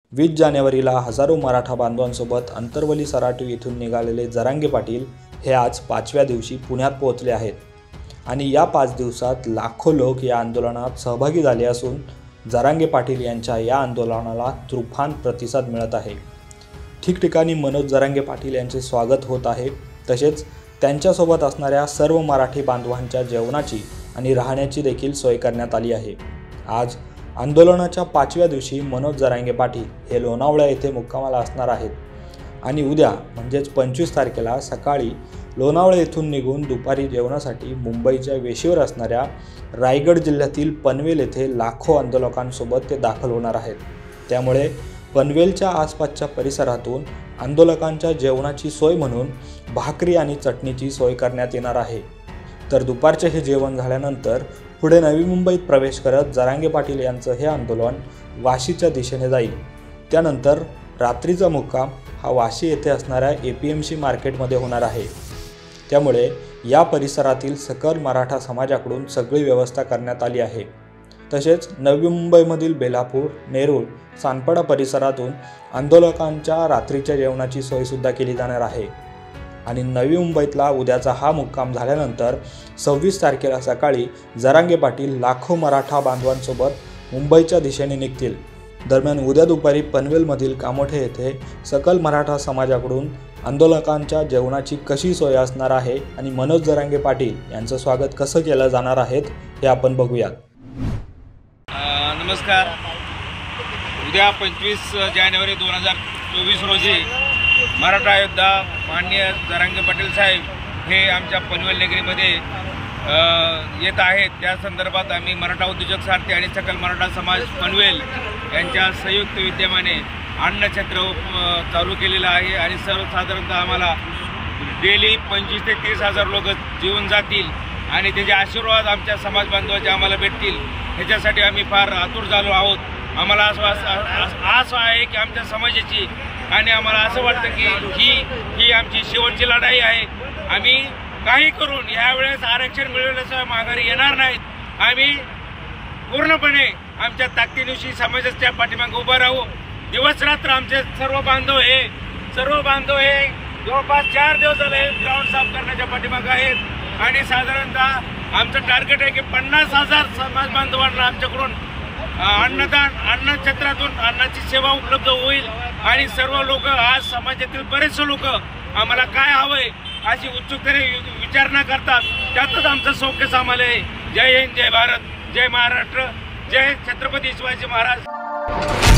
20 जानेवारीला हजारो मराठा बांधवांसोबत अंतरवली सराटी येथून निघालेले जरांगे पाटील हे आज 5व्या दिवशी पुण्यात पोहोचले आहेत आणि या 5 दिवसात लाखो लोक या आंदोलनात सहभागी झाले असून जरांगे पाटील यांच्या या आंदोलनाला तुफान प्रतिसाद मिळत आहे। ठिकठिकाणी मनोज जरांगे पाटील यांचे स्वागत होत आहे। तसेच त्यांच्यासोबत असणाऱ्या सर्व मराठी बांधवांच्या जेवणाची आणि राहण्याची देखील सोय करण्यात आली आहे। आज आंदोलनाच्या 5व्या दिवशी मनोज जरांगे पाटील हे लोणावळा येथे मुक्कामाला असणार आहेत आणि उद्या म्हणजेच 25 तारखेला सकाळी लोणावळा येथून निघून दुपारी जेवणासाठी मुंबईच्या वेशीवर असणाऱ्या रायगड जिल्ह्यातील पनवेल येथे लाखो आंदोलकांसोबत ते दाखल होणार आहेत। त्यामुळे पनवेलच्या आसपासच्या परिसरातून आंदोलकांच्या जेवणाची सोय म्हणून भाकरी आणि चटणीची सोय करण्यात येणार आहे। तर दुपारचे हे जेवण झाल्यानंतर पुढे नवी मुंबईत प्रवेश करत जरांगे पाटील यांचं हे आंदोलन वाशीच्या दिशेने जाईल। त्यानंतर रात्रीचा मुक्काम हा वाशी येथे असणाऱ्या APMC मार्केटमध्ये होणार आहे। त्यामुळे या परिसरातील सकल मराठा समाजाकडून सगळी व्यवस्था करण्यात आली आहे। तसेच नवी मुंबईमधील बेलापूर, नेरूळ, सानपाडा परिसरातून आंदोलकांच्या रात्रीच्या जेवणाची सोयसुद्धा केली जाणार आहे आणि नवी मुंबईतला उद्याचा हा मुक्काम झाल्यानंतर 26 तारखेला सकाळी जरांगे पाटील लाखो मराठा बांधवांसोबत मुंबईच्या दिशेने निघतील। दरम्यान उद्या दुपारी पनवेलमधील कामोठे येथे सकल मराठा समाजाकडून आंदोलकांच्या जेवणाची कशी सोय असणार आहे आणि मनोज जरांगे पाटील यांचं स्वागत कसं केलं जाणार आहे हे आपण बघूयात। नमस्कार। उद्या 25 जानेवारी 2024 रोजी मराठा योद्धा माननीय जरांगे पाटील साहेब हे आमच्या पनवेल नगरीमध्ये येत आहेत। त्या संदर्भात आम्ही मराठा उद्योजक सारथी आणि सकल मराठा समाज पनवेल यांच्या संयुक्त विद्यमाने अन्नछत्र चालू केलेलं आहे आणि सर्वसाधारणतः आम्हाला डेली 25 ते 30 हजार लोक जेवून जातील आणि त्याचे आशीर्वाद आमच्या समाज बांधवाचे आम्हाला भेटतील ह्याच्यासाठी आम्ही फार आतुर झालो आहोत। आम्हाला असं आहे की आमच्या समाजाची आणि आम्हाला असं वाटतं की ही आमची शेवटची लढाई आहे। आम्ही काही करून यावेळेस आरक्षण मिळवल्याशिवाय माघारी येणार नाहीत। आम्ही पूर्णपणे आमच्या ताकदीनिशी समाजाच्या पाठीमागे उभं राहू। दिवस रात्र आमचे सर्व बांधव हे जवळपास 4 दिवस झाले ग्राउंड साफ करण्याच्या पाठीमागे आहेत आणि साधारणतः आमचं टार्गेट आहे की 50,000 समाज बांधवांना आमच्याकडून अन्नछत्रातून अन्नाची सेवा उपलब्ध होईल आणि सर्व लोक आज समाजातील बरेचसे लोक आम्हाला काय हवंय अशी उत्सुकतेने विचारणा करतात। त्यातच आमचं सौख्य सामाल आहे। जय हिंद, जय भारत, जय महाराष्ट्र, जय छत्रपती शिवाजी महाराज।